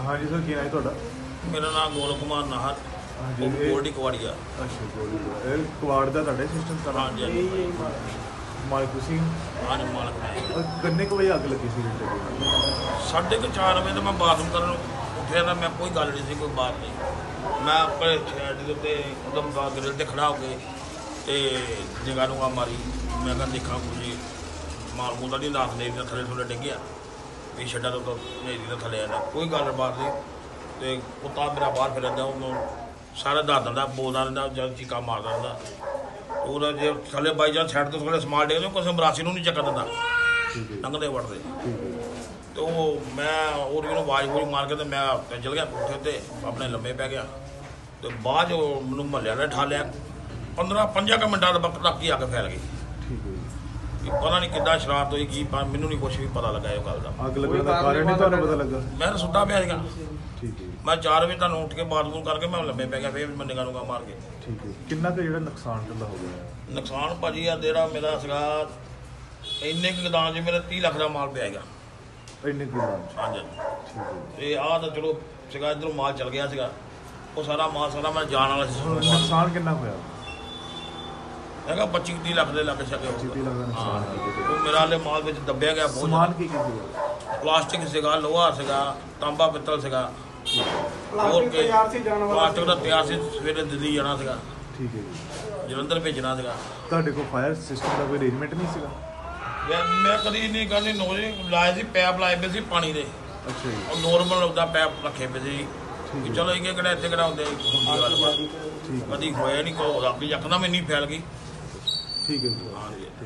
हाँ जी सर, की नाम है? मेरा नाम गोल कुमार नाहर गोल्डी कवाड़िया। अच्छा गोल्डी कवाड़ का सिस्टम सारा? हाँ जी मालिक तुसी? हाँ जी मालिक मैं। कितने बजे अग लगी सी? 4:30 बजे तो मैं बाथरूम करन उठिया था। मैं कोई गल नहीं सी, कोई बात नहीं। मैं अपने शैड के उत्ते एकदम ग्रिल ते खड़ा हो गए तो जगह नुगा मारी। मैं कहा देखा कुछ माल मूल नहीं नाथ नेरी थले थोड़े डिग्गिया भी छड्डा तो नेरी के थले आना। कोई गलबात नहीं। तो कुत्ता मेरा बाहर फिर उन्होंने सारा दस दिंदा बोलता रहा जब चीका मारता रहा। और जो थले बाई जान सैड तो थोड़े समाल डेग किसी मरासी नहीं चक्कर दिता लंघते वड़ते। तो मैं और भी आवाज़ वूज मार के मैं चल गया कोठे ते अपने लम्बे पै गया। तो बाद मैं महल्ले ने ठा लिया। 15-20 मिनटा वक्त तक ही अग फैल गई। पता नहीं कि शरारत हुई की मैनू नहीं कुछ भी पता लगा इस गल का। अग लगने का कारण नहीं तुहानू पता लगा? मैं सुता पिया सीगा। ठीक है। मैं 4 बजे तक उठ के बाथरूम करके मैं लम्बे पै गया। फिर मैं निगाह नुगाह मार के। ठीक है। कितना का जो नुकसान हो गया? नुकसान भाजी आ जेड़ा मेरा सीगा इन्ने की गोदाम च मेरा 30 लाख का माल पिया गया। इन्ने गोदाम? हाँ जी। ठीक है। ते आ तो चलो सीगा इधरों माल चल गया सीगा। वो सारा माल सारा मैं जान वाला सी। नुकसान कितना होया? हैगा 25-30 लाख के लगे छके। 25-30 लाख का नुकसान है। वो मेरा हाले माल विच दबिया गया बहुत। सामान की सीगा? प्लास्टिक सीगा, लोहा सीगा, तांबा पित्तल सीगा। और के प्लास्टिक का तैयार सी सवेरे दिल्ली जाना सीगा। ठीक है जी। जलंधर भेजना सीगा। ਤੁਹਾਡੇ ਕੋਲ ਫਾਇਰ ਸਿਸਟਮ ਦਾ ਕੋਈ ਅਰੇਂਜਮੈਂਟ ਨਹੀਂ ਸੀਗਾ? मैं कभी नहीं कहनी नोज लाए सी पैप लाए पे सी पानी दे। अच्छा जी। और नॉर्मल उदा पैप रखे पे सी कि चलो इके किहड़ा इत्थे किहड़ा हुंदे ठीक कभी होया नहीं को अग यकदम इन्नी फैल गई। ठीक है जी। हाँ जी।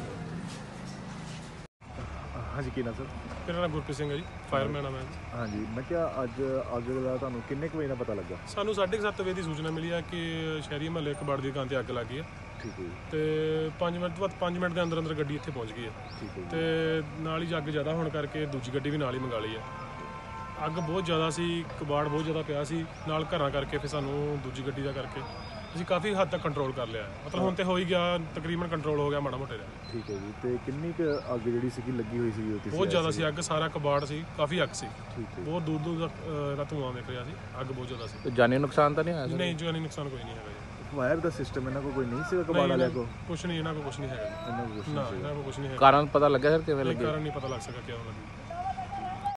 हाँ जी की नाम सर? मेरा नाम गुरप्रीत सिंह है जी, फायरमैन है मैं। हाँ जी मैं क्या अज अग ਦਾ ਤੁਹਾਨੂੰ ਕਿੰਨੇ ਕੁ ਵਜੇ ਦਾ ਪਤਾ ਲੱਗਾ? ਸਾਨੂੰ 7:30 ਵਜੇ ਦੀ ਸੂਚਨਾ ਮਿਲੀ ਹੈ ਕਿ ਸ਼ਹਿਰੀ ਮਹੱਲੇ ਕਬਾੜ ਦੀ ਦੁਕਾਨ ਤੇ ਅੱਗ ਲੱਗ ਗਈ ਹੈ। ਠੀਕ ਹੈ ਜੀ। ਤੇ 5 ਮਿੰਟ ਤੋਂ ਬਾਅਦ 5 ਮਿੰਟ ਦੇ ਅੰਦਰ ਅੰਦਰ ਗੱਡੀ ਇੱਥੇ ਪਹੁੰਚ ਗਈ ਹੈ। ਠੀਕ ਹੈ ਜੀ। ਤੇ ਨਾਲ ਹੀ ਅੱਗ ਜ਼ਿਆਦਾ ਹੋਣ ਕਰਕੇ ਦੂਜੀ ਗੱਡੀ ਵੀ ਨਾਲ ਹੀ ਮੰਗਾ ਲਈ ਹੈ। ਅੱਗ ਬਹੁਤ ਜ਼ਿਆਦਾ ਸੀ, ਕਬਾੜ ਬਹੁਤ ਜ਼ਿਆਦਾ ਪਿਆ ਸੀ, ਨਾਲ ਘਰਾਂ ਕਰਕੇ ਫਿਰ ਸਾਨੂੰ ਦੂਜੀ ਗੱਡੀ ਦਾ ਕਰਕੇ ਅਸੀਂ ਕਾਫੀ ਹੱਦ ਤੱਕ ਕੰਟਰੋਲ ਕਰ ਲਿਆ। ਮਤਲਬ ਹੁਣ ਤੇ ਹੋ ਹੀ ਗਿਆ, ਤਕਰੀਬਨ ਕੰਟਰੋਲ ਹੋ ਗਿਆ ਮਾੜਾ ਮੋਟਾ ਜਿਹਾ। ਠੀਕ ਹੈ ਜੀ। ਤੇ ਕਿੰਨੀ ਕੁ ਅੱਗ ਜਿਹੜੀ ਸੀਗੀ ਲੱਗੀ ਹੋਈ ਸੀ? ਬਹੁਤ ਜ਼ਿਆਦਾ ਸੀ ਅੱਗ, ਸਾਰਾ ਕਬਾੜ ਸੀ, ਕਾਫੀ ਅੱਗ ਸੀ। ਠੀਕ ਹੈ। ਬਹੁਤ ਦੂਰ ਦੂਰ ਤੱਕ ਦਾ ਧੂੰਆਂ ਨਿਕਲ ਰਿਹਾ ਸੀ, ਅੱਗ ਬਹੁਤ ਜ਼ਿਆਦਾ ਸੀ। ਜਾਨੀ ਨੁਕਸਾਨ ਤਾਂ ਨਹੀਂ ਹੋਇਆ? ਨਹੀਂ ਜਾਨੀ ਨੁਕਸਾਨ ਕੋਈ ਨਹੀਂ ਹੈਗਾ ਜੀ। ਵਾਇਰ ਦਾ ਸਿਸਟਮ ਇਹਨਾਂ ਕੋਲ ਕੋਈ ਨਹੀਂ ਸੀਗਾ ਕਬਾੜ ਵਾਲਿਆਂ ਕੋਲ? ਕੁਛ ਨਹੀਂ, ਇਹਨਾਂ ਕੋਲ ਕੁਛ ਨਹੀਂ ਹੈਗਾ ਜੀ। ਇਹਨਾਂ ਕੋਲ ਕੁਛ ਨਾ ਨਹੀਂ ਸੀਗਾ। ਇਹਨਾਂ ਕੋਲ ਕੁਛ ਨਹੀਂ ਹੈਗਾ। ਕਾਰਨ ਪਤਾ ਲੱਗਾ ਸਰ ਕਿਵੇਂ ਨਹੀਂ, ਲੱਗੇ? ਕਾਰਨ ਨਹੀਂ ਪਤਾ ਲੱਗ ਸਕਿਆ ਕਿਉਂ ਲੱਗੀ।